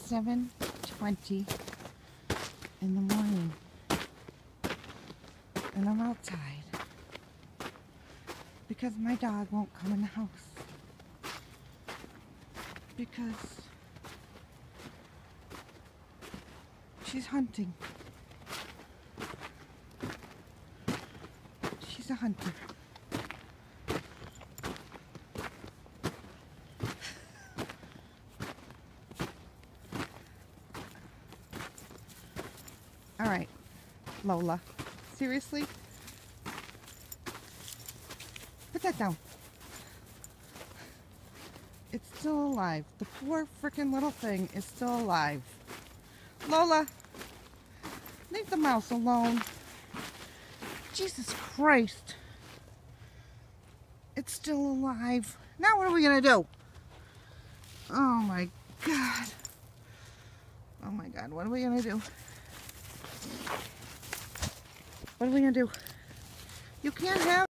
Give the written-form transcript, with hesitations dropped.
7:20 in the morning, and I'm outside because my dog won't come in the house because she's hunting. She's a hunter. All right, Lola, seriously? Put that down. It's still alive. The poor freaking little thing is still alive. Lola, leave the mouse alone. Jesus Christ. It's still alive. Now what are we gonna do? Oh my God. Oh my God, what are we gonna do? What are we gonna do? You can't have